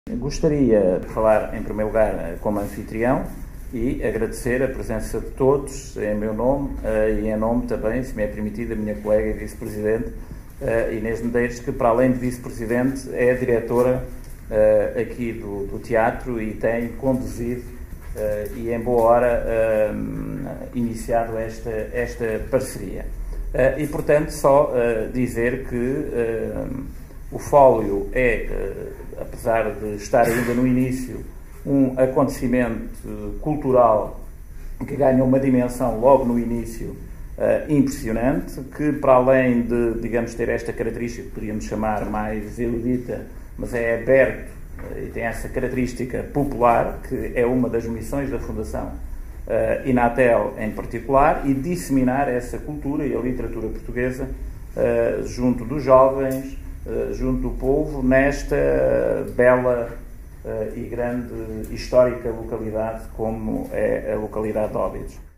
Gostaria de falar, em primeiro lugar, como anfitrião e agradecer a presença de todos em meu nome e em nome também, se me é permitido, da minha colega e vice-presidente Inês Medeiros, que para além de vice-presidente é diretora aqui do teatro e tem conduzido e em boa hora iniciado esta parceria. E portanto só dizer que o Fólio é, apesar de estar ainda no início, um acontecimento cultural que ganha uma dimensão logo no início impressionante, que para além de, digamos, ter esta característica que podíamos chamar mais erudita, mas é aberto e tem essa característica popular, que é uma das missões da Fundação Inatel em particular, e disseminar essa cultura e a literatura portuguesa junto dos jovens, junto do povo, nesta bela e grande histórica localidade como é a localidade de Óbidos.